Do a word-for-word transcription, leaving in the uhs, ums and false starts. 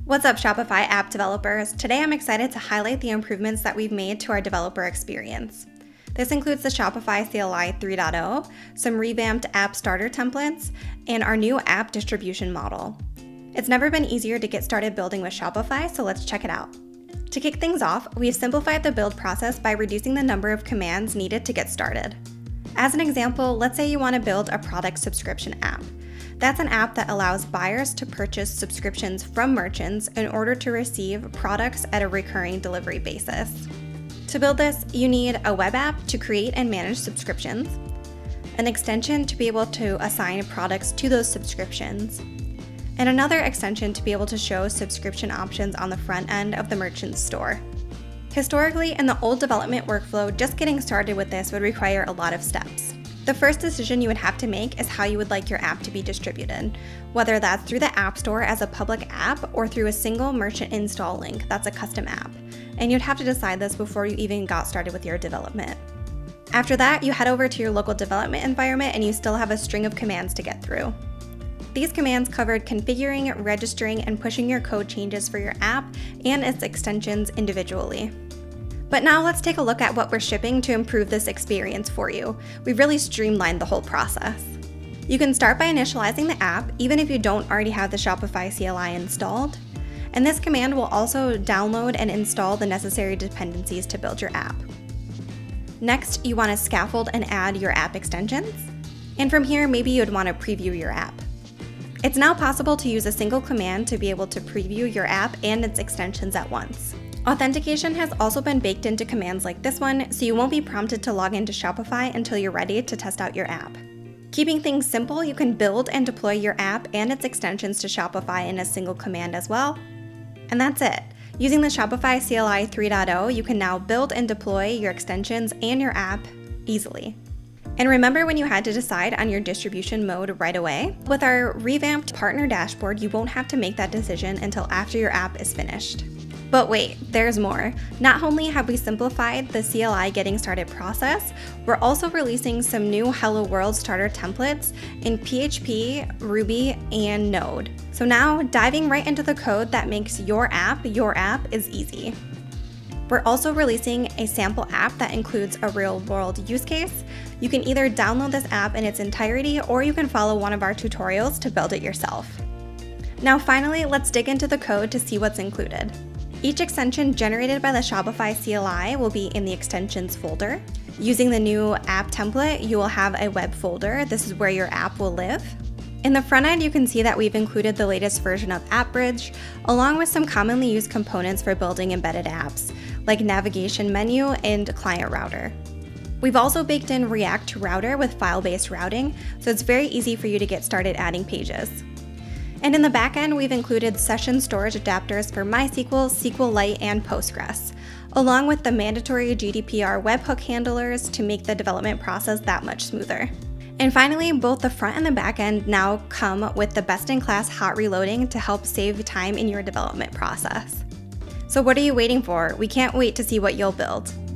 What's up, Shopify app developers? Today I'm excited to highlight the improvements that we've made to our developer experience. This includes the Shopify C L I three point oh, some revamped app starter templates, and our new app distribution model. It's never been easier to get started building with Shopify, so let's check it out. To kick things off, we've simplified the build process by reducing the number of commands needed to get started. As an example, let's say you want to build a product subscription app. That's an app that allows buyers to purchase subscriptions from merchants in order to receive products at a recurring delivery basis. To build this, you need a web app to create and manage subscriptions, an extension to be able to assign products to those subscriptions, and another extension to be able to show subscription options on the front end of the merchant's store. Historically, in the old development workflow, just getting started with this would require a lot of steps. The first decision you would have to make is how you would like your app to be distributed, whether that's through the App Store as a public app or through a single merchant install link that's a custom app. And you'd have to decide this before you even got started with your development. After that, you head over to your local development environment and you still have a string of commands to get through. These commands covered configuring, registering, and pushing your code changes for your app and its extensions individually. But now let's take a look at what we're shipping to improve this experience for you. We've really streamlined the whole process. You can start by initializing the app, even if you don't already have the Shopify C L I installed. And this command will also download and install the necessary dependencies to build your app. Next, you want to scaffold and add your app extensions. And from here, maybe you'd want to preview your app. It's now possible to use a single command to be able to preview your app and its extensions at once. Authentication has also been baked into commands like this one, so you won't be prompted to log into Shopify until you're ready to test out your app. Keeping things simple, you can build and deploy your app and its extensions to Shopify in a single command as well. And that's it. Using the Shopify C L I three point oh, you can now build and deploy your extensions and your app easily. And remember when you had to decide on your distribution mode right away? With our revamped partner dashboard, you won't have to make that decision until after your app is finished. But wait, there's more. Not only have we simplified the C L I getting started process, we're also releasing some new Hello World starter templates in P H P, Ruby, and Node. So now, diving right into the code that makes your app your app is easy. We're also releasing a sample app that includes a real-world use case. You can either download this app in its entirety, or you can follow one of our tutorials to build it yourself. Now finally, let's dig into the code to see what's included. Each extension generated by the Shopify C L I will be in the extensions folder. Using the new app template, you will have a web folder. This is where your app will live. In the front end, you can see that we've included the latest version of AppBridge, along with some commonly used components for building embedded apps, like navigation menu and client router. We've also baked in React Router with file-based routing, so it's very easy for you to get started adding pages. And in the backend, we've included session storage adapters for MySQL, SQLite, and Postgres, along with the mandatory G D P R webhook handlers to make the development process that much smoother. And finally, both the front and the backend now come with the best-in-class hot reloading to help save time in your development process. So what are you waiting for? We can't wait to see what you'll build.